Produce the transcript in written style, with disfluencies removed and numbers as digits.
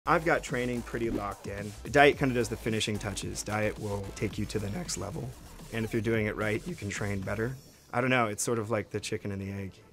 I've got training pretty locked in. Diet kind of does the finishing touches. Diet will take you to the next level. And if you're doing it right, you can train better. I don't know, it's sort of like the chicken and the egg.